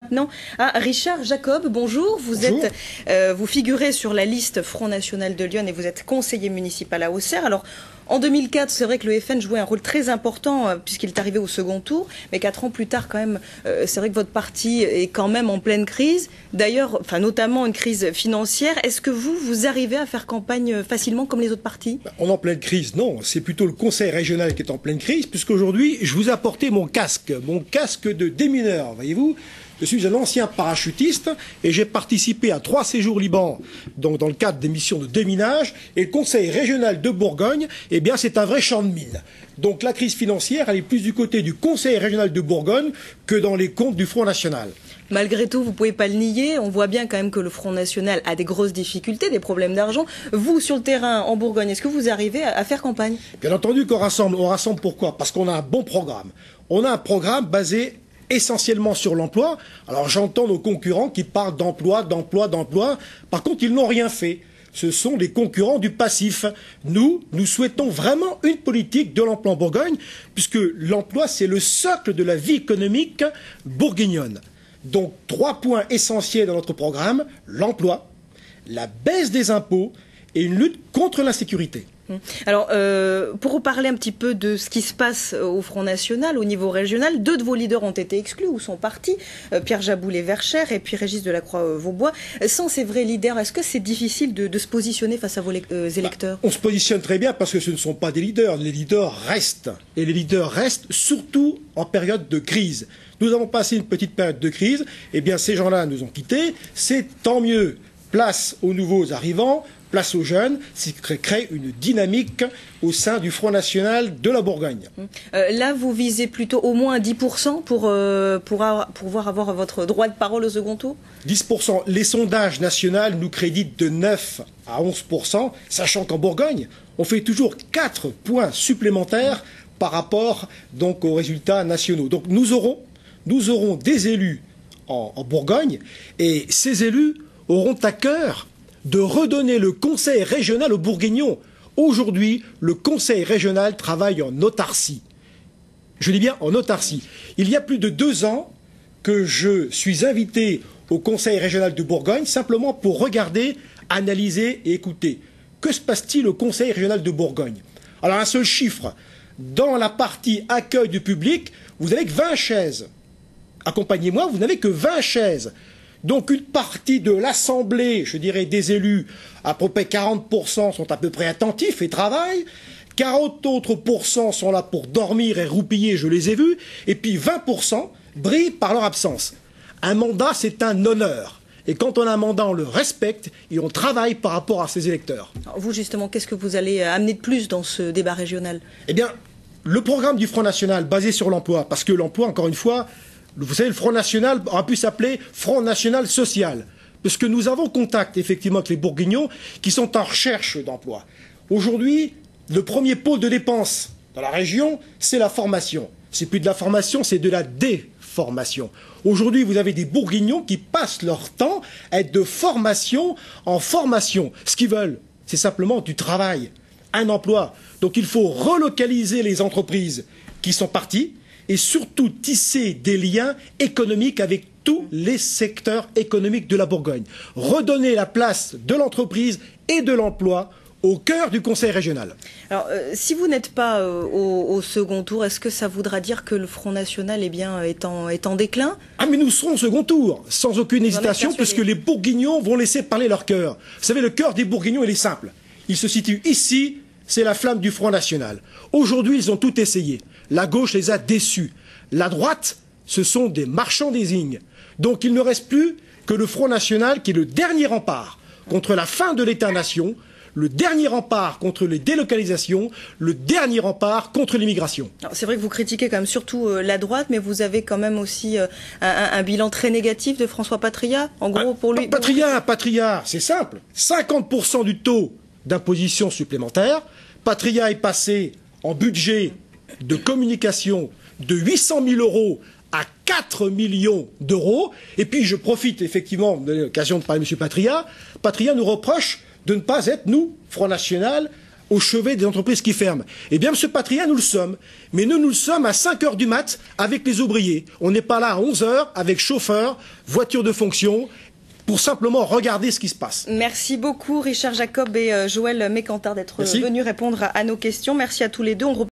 Maintenant, Richard Jacob, bonjour. Bonjour. Vous figurez sur la liste Front National de Lyon et vous êtes conseiller municipal à Auxerre. Alors, en 2004, c'est vrai que le FN jouait un rôle très important puisqu'il est arrivé au second tour. Mais 4 ans plus tard, quand même, c'est vrai que votre parti est quand même en pleine crise. D'ailleurs, notamment une crise financière. Est-ce que vous arrivez à faire campagne facilement comme les autres partis? On est en pleine crise, non. C'est plutôt le conseil régional qui est en pleine crise, puisqu'aujourd'hui, je vous ai apporté mon casque de démineur, voyez-vous. Je suis un ancien parachutiste et j'ai participé à 3 séjours Liban, donc dans le cadre des missions de déminage. Et le conseil régional de Bourgogne, eh bien, c'est un vrai champ de mine. Donc la crise financière, elle est plus du côté du conseil régional de Bourgogne que dans les comptes du Front National. Malgré tout, vous ne pouvez pas le nier. On voit bien quand même que le Front National a des grosses difficultés, des problèmes d'argent. Vous, sur le terrain, en Bourgogne, est-ce que vous arrivez à faire campagne? Bien entendu qu'on rassemble. On rassemble pourquoi? Parce qu'on a un bon programme. On a un programme basé essentiellement sur l'emploi. Alors j'entends nos concurrents qui parlent d'emploi. Par contre, ils n'ont rien fait. Ce sont les concurrents du passif. Nous souhaitons vraiment une politique de l'emploi en Bourgogne, puisque l'emploi, c'est le socle de la vie économique bourguignonne. Donc 3 points essentiels dans notre programme: l'emploi, la baisse des impôts et une lutte contre l'insécurité. Alors, pour vous parler un petit peu de ce qui se passe au Front National, au niveau régional, 2 de vos leaders ont été exclus ou sont partis, Pierre Jaboulet-Verschère et puis Régis Delacroix-Vaubois. Sans ces vrais leaders, est-ce que c'est difficile de se positionner face à vos électeurs? On se positionne très bien parce que ce ne sont pas des leaders. Les leaders restent. Et les leaders restent surtout en période de crise. Nous avons passé une petite période de crise. Eh bien, ces gens-là nous ont quittés. C'est tant mieux. Place aux nouveaux arrivants. Place aux jeunes, ce qui crée une dynamique au sein du Front National de la Bourgogne. Là, vous visez plutôt au moins 10% pour pouvoir avoir votre droit de parole au second tour? 10%. Les sondages nationaux nous créditent de 9 à 11%, sachant qu'en Bourgogne, on fait toujours 4 points supplémentaires par rapport donc aux résultats nationaux. Donc nous aurons des élus en Bourgogne, et ces élus auront à cœur de redonner le conseil régional aux Bourguignons. Aujourd'hui, le conseil régional travaille en autarcie. Je dis bien en autarcie. Il y a plus de 2 ans que je suis invité au conseil régional de Bourgogne, simplement pour regarder, analyser et écouter. Que se passe-t-il au conseil régional de Bourgogne? Alors, un seul chiffre. Dans la partie accueil du public, vous n'avez que 20 chaises. Accompagnez-moi, vous n'avez que 20 chaises. Donc une partie de l'Assemblée, je dirais des élus, à peu près 40% sont à peu près attentifs et travaillent, 40 autres % sont là pour dormir et roupiller, je les ai vus, et puis 20% brillent par leur absence. Un mandat, c'est un honneur. Et quand on a un mandat, on le respecte et on travaille par rapport à ses électeurs. Alors vous, justement, qu'est-ce que vous allez amener de plus dans ce débat régional? Eh bien, le programme du Front National basé sur l'emploi, parce que l'emploi, encore une fois, vous savez, le Front National aurait pu s'appeler Front National Social, parce que nous avons contact, effectivement, avec les Bourguignons qui sont en recherche d'emploi. Aujourd'hui, le premier pôle de dépenses dans la région, c'est la formation. C'est plus de la formation, c'est de la déformation. Aujourd'hui, vous avez des Bourguignons qui passent leur temps à être de formation en formation. Ce qu'ils veulent, c'est simplement du travail, un emploi. Donc il faut relocaliser les entreprises qui sont parties, et surtout tisser des liens économiques avec tous les secteurs économiques de la Bourgogne. Redonner la place de l'entreprise et de l'emploi au cœur du conseil régional. Alors, si vous n'êtes pas au second tour, est-ce que ça voudra dire que le Front National est en déclin? Ah, mais nous serons au second tour, sans aucune hésitation, puisque les Bourguignons vont laisser parler leur cœur. Vous savez, le cœur des Bourguignons, il est simple. Il se situe ici, c'est la flamme du Front National. Aujourd'hui, ils ont tout essayé. La gauche les a déçus. La droite, ce sont des marchandising. Donc il ne reste plus que le Front National qui est le dernier rempart contre la fin de l'État-nation, le dernier rempart contre les délocalisations, le dernier rempart contre l'immigration. C'est vrai que vous critiquez quand même surtout la droite, mais vous avez quand même aussi un bilan très négatif de François Patriat. En gros, pour lui... Patriat, c'est simple. 50% du taux d'imposition supplémentaire. Patriat est passé en budget de communication de 800 000 € à 4 millions d'euros. Et puis je profite effectivement de l'occasion de parler de M. Patriat. Patriat nous reproche de ne pas être, nous, Front National, au chevet des entreprises qui ferment. Eh bien, M. Patria, nous le sommes. Mais nous le sommes à 5 heures du mat avec les ouvriers. On n'est pas là à 11 heures avec chauffeur, voiture de fonction, pour simplement regarder ce qui se passe. Merci beaucoup Richard Jacob et Joël Mécantard d'être venus répondre à nos questions. Merci à tous les deux.